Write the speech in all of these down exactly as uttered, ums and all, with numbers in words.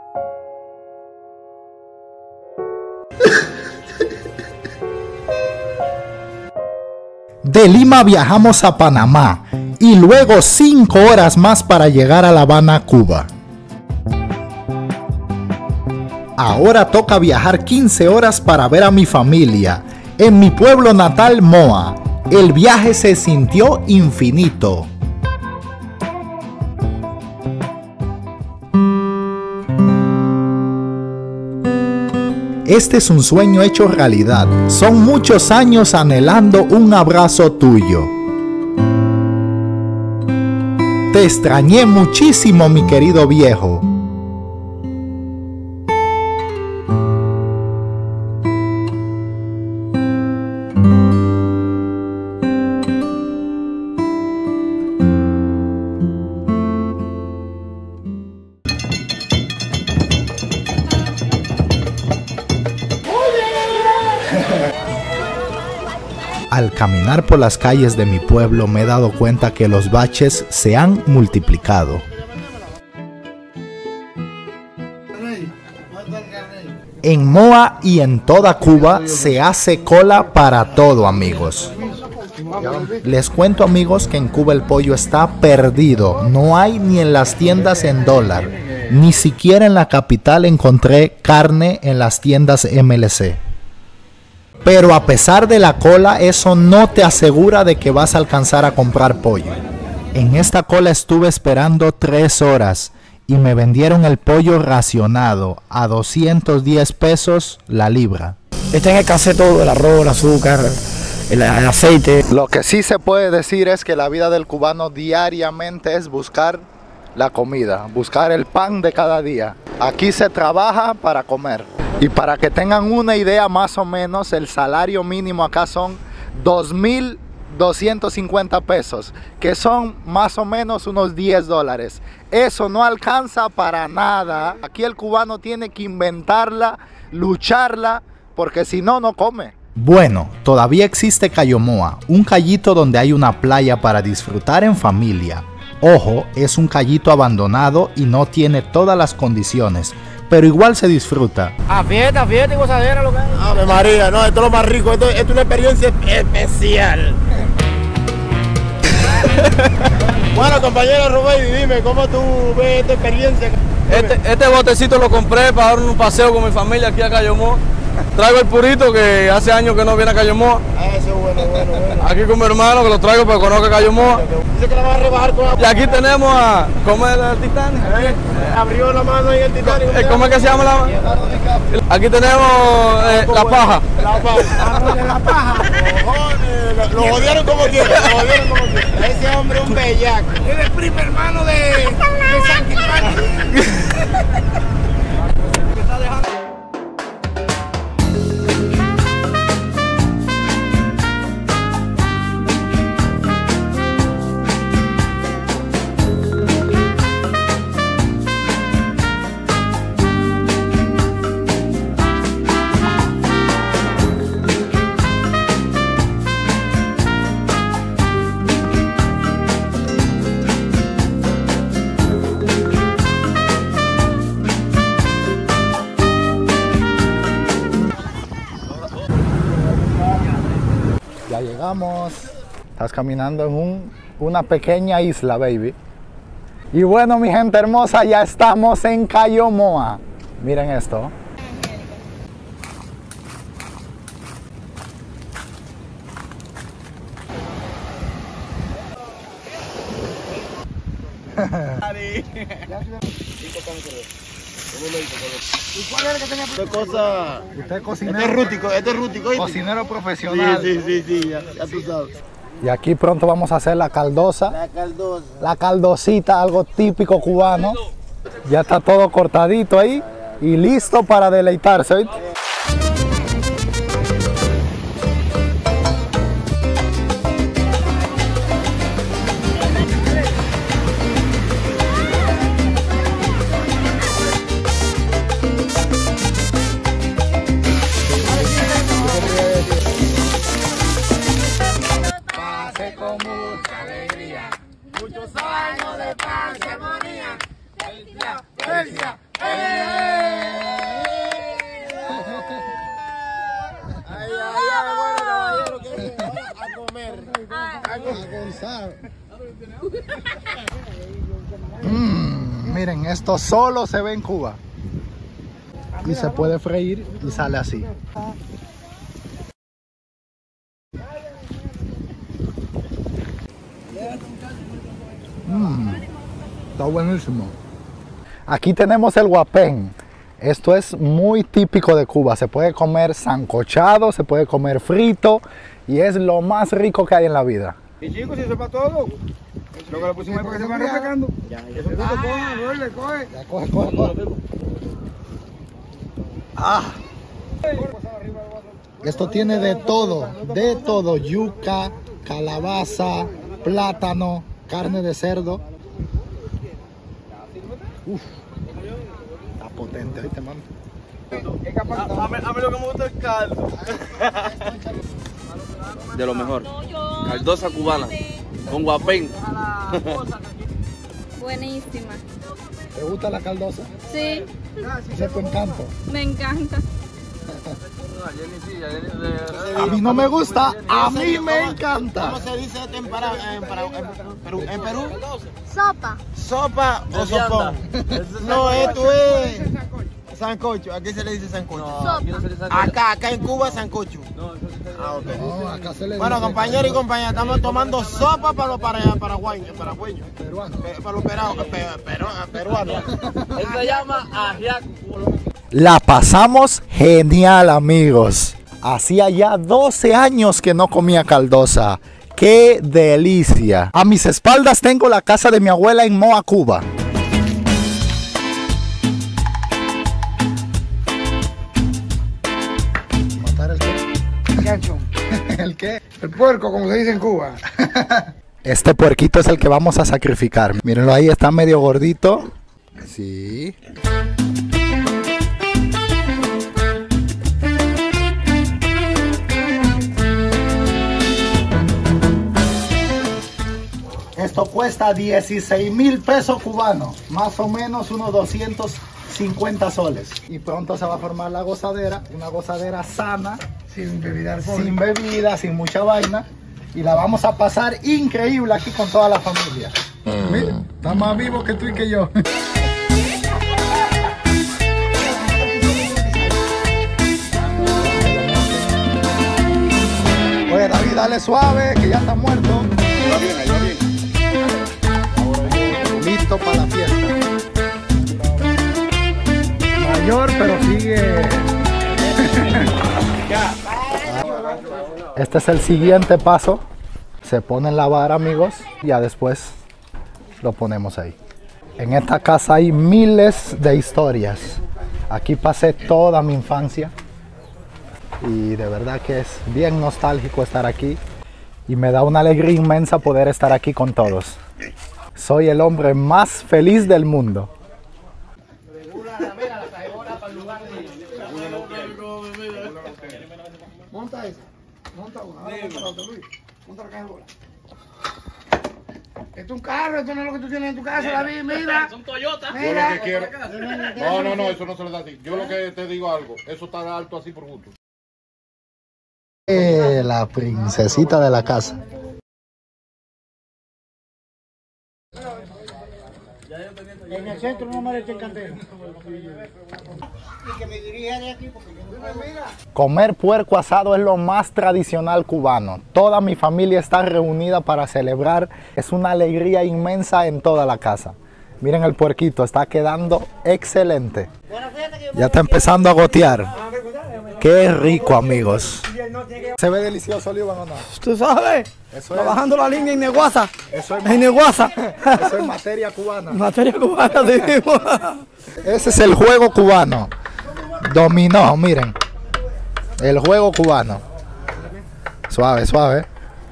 De Lima viajamos a Panamá y luego cinco horas más para llegar a La Habana, Cuba. Ahora toca viajar quince horas para ver a mi familia en mi pueblo natal, Moa. El viaje se sintió infinito. Este es un sueño hecho realidad. Son muchos años anhelando un abrazo tuyo. Te extrañé muchísimo, mi querido viejo. Al caminar por las calles de mi pueblo me he dado cuenta que los baches se han multiplicado. En Moa y en toda Cuba se hace cola para todo, amigos. Les cuento, amigos, que en Cuba el pollo está perdido. No hay ni en las tiendas en dólar. Ni siquiera en la capital encontré carne en las tiendas M L C. Pero a pesar de la cola, eso no te asegura de que vas a alcanzar a comprar pollo. En esta cola estuve esperando tres horas y me vendieron el pollo racionado a doscientos diez pesos la libra. Está en escasez todo, el arroz, el azúcar, el, el aceite. Lo que sí se puede decir es que la vida del cubano diariamente es buscar la comida, buscar el pan de cada día. Aquí se trabaja para comer. Y para que tengan una idea más o menos, el salario mínimo acá son dos mil doscientos cincuenta pesos, que son más o menos unos diez dólares. Eso no alcanza para nada. Aquí el cubano tiene que inventarla, lucharla, porque si no, no come. Bueno, todavía existe Cayo Moa, un callito donde hay una playa para disfrutar en familia. Ojo, es un callito abandonado y no tiene todas las condiciones, pero igual se disfruta. A fiesta, fiesta y gozadera lo que hay. Ave María, no, esto es lo más rico, esto, esto es una experiencia especial. Bueno, compañero Rubén, dime, ¿cómo tú ves esta experiencia? Este, este botecito lo compré para dar un paseo con mi familia aquí a Cayo Moa. Traigo el purito que hace años que no viene a Cayo Moa. Ah, eso es bueno, bueno, bueno. Aquí con mi hermano que lo traigo para que conozca Cayo Moa. Dice que la vas a rebajar con agua. Y aquí tenemos a... ¿Cómo es el Titanic? ¿Eh? Abrió la mano ahí el Titanic. ¿Cómo es que se llama la mano? Aquí tenemos eh, la paja. La paja. La paja. Cojones, lo jodieron como quieran, lo jodieron como quieran. Ese hombre es un bellaco. Es el primo hermano de, de San Quintana. Ya llegamos. Estás caminando en un, una pequeña isla, baby. Y bueno, mi gente hermosa, ya estamos en Cayo Moa. Miren esto. ¿Y cuál es el que tenía? Esta cosa... Usted es cocinero. Este es rútico, este es rútico. Cocinero profesional. Sí, sí, sí, sí, ya, ya tú sabes. Y aquí pronto vamos a hacer la caldosa. La caldosa. La caldosita, algo típico cubano. Ya está todo cortadito ahí y listo para deleitarse, ¿oíste? Con mucha alegría, muchos años de paz y armonía. Felicidad. Filadelfia. ¡Eh! Ay, ay, ay, bueno, caballero, que viene ahora a comer. A comer. Mm, miren, esto solo se ve en Cuba. Y se puede freír y sale así. Mm, está buenísimo. Aquí tenemos el guapén. Esto es muy típico de Cuba. Se puede comer sancochado, se puede comer frito y es lo más rico que hay en la vida. Y chicos, si eso es para todo. Lo que le pusimos ahí para que se van refrescando. Ya, ya. Eso ah, coge, coge, coge. Ya, coge, coge, coge. Ah. Esto tiene de todo, de todo. Yuca, calabaza, plátano, carne de cerdo. Uf. Está potente, ¿viste, mami? A, a, mí, a mí lo que me gusta es el caldo. De lo mejor. Caldosa cubana. Con guapén. Buenísima. ¿Te gusta la caldosa? Sí. ¿Es tu encanto? Me encanta. A mí no me gusta, a mí me encanta. ¿Cómo se dice en, para, en, para, en Perú? ¿En Perú? Sopa. ¿Sopa o sopón? No, esto es sancocho. Aquí se le dice sancocho. Acá, acá en Cuba, sancocho. Ah, okay. No, acá se le bueno, dice compañeros y compañeras, estamos tomando sopa para los paraguayos, paraguayos. Peruano. Para los peruanos. Peruanos. Él se llama ajiaco. La pasamos genial, amigos. Hacía ya doce años que no comía caldosa. ¡Qué delicia! A mis espaldas tengo la casa de mi abuela en Moa, Cuba. ¿Matar el qué? Gancho. ¿El qué? El puerco, como se dice en Cuba. Este puerquito es el que vamos a sacrificar. Mírenlo ahí, está medio gordito. Sí. Esto cuesta dieciséis mil pesos cubanos, más o menos unos doscientos cincuenta soles. Y pronto se va a formar la gozadera, una gozadera sana, Sin bebida sin bebida, sin mucha vaina. Y la vamos a pasar increíble aquí con toda la familia. Mira, está más vivo que tú y que yo. Oye, David, dale suave, que ya está muerto. Va bien, ahí va bien. Listo para la fiesta. Mayor, pero sigue. Este es el siguiente paso. Se pone en la vara, amigos. Ya después lo ponemos ahí. En esta casa hay miles de historias. Aquí pasé toda mi infancia. Y de verdad que es bien nostálgico estar aquí. Y me da una alegría inmensa poder estar aquí con todos. Soy el hombre más feliz del mundo. Monta esa. Monta una. Monta la caja de bola. Esto es un carro, esto no es lo que tú tienes en tu casa, David. Mira. Son Toyota. Mira. Yo lo que quiero. No, no, no, eso no se le da así. Yo lo que te digo algo, eso está alto así por gusto. Eh, la princesita de la casa. En el centro no me le echen candela. Y que me dirija de aquí porque yo no me mira. Comer puerco asado es lo más tradicional cubano. Toda mi familia está reunida para celebrar. Es una alegría inmensa en toda la casa. Miren el puerquito, está quedando excelente. Ya está empezando a gotear. Qué rico, amigos. ¿Se ve delicioso, Olivan, o no? Tú sabes, Eso trabajando la línea en Neguasa. Eso es, En Neguasa. eso es materia cubana. Materia cubana, sí. Ese es el juego cubano. Dominó, miren. El juego cubano. Suave, suave.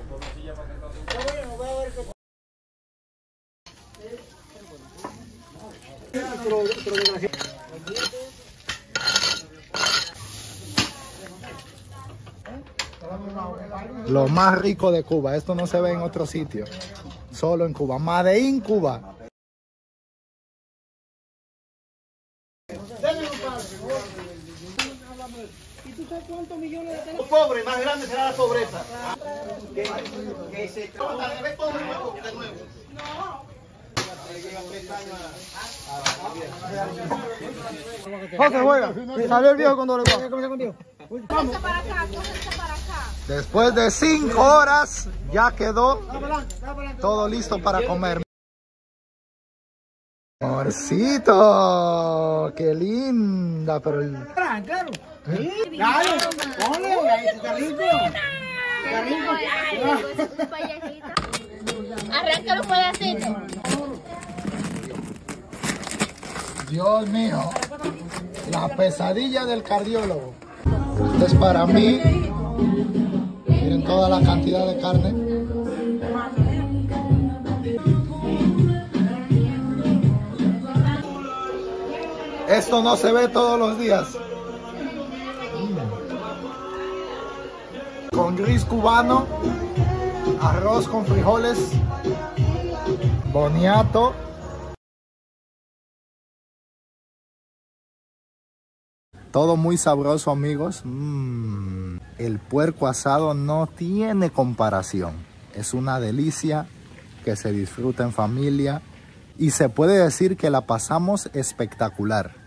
Lo más rico de Cuba. Esto no se ve en otro sitio. Solo en Cuba. Made in Cuba. ¿Y tú sabes cuántos millones de teléfonos? Pobre, más grande será la pobreza. Que, que se trata de ver todo de nuevo. De nuevo. José, juega. Salió el viejo con doble cuatro. Contigo. Cógense para acá, cógense para acá. Después de cinco horas ya quedó todo listo para comer. Amorcito, qué linda, pero el... Claro, claro. Claro, ponle, ahí está rico. Está rico. Arranca los pedacitos. Dios mío, la pesadilla del cardiólogo. Esto es para mí. Miren toda la cantidad de carne. Esto no se ve todos los días. Mm. Con gris cubano, arroz con frijoles, boniato. Todo muy sabroso, amigos. Mm. El puerco asado no tiene comparación. Es una delicia que se disfruta en familia. Y se puede decir que la pasamos espectacular.